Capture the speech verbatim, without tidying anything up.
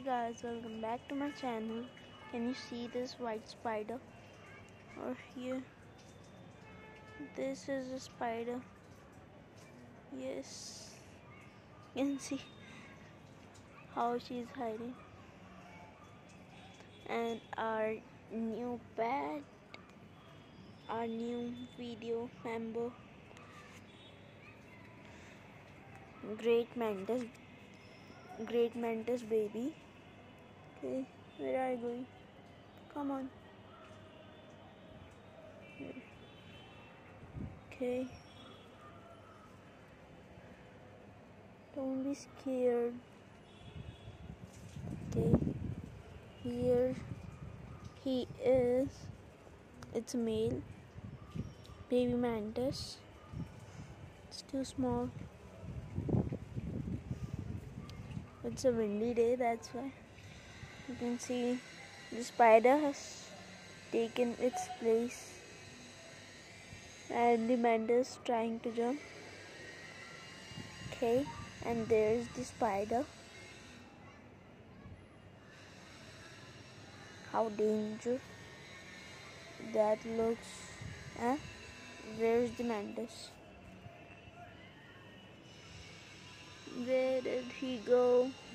guys, welcome back to my channel. Can you see this white spider or here? This is a spider. Yes, you can see how she's hiding. And our new pet, our new video member, great mantis, great mantis baby. Okay, where are you going? Come on. Here. Okay. Don't be scared. Okay. Here he is. It's a male baby mantis. It's too small. It's a windy day, that's why. You can see the spider has taken its place and the mantis trying to jump. Okay, and there's the spider. How dangerous that looks. Eh? Where's the mantis? Where did he go?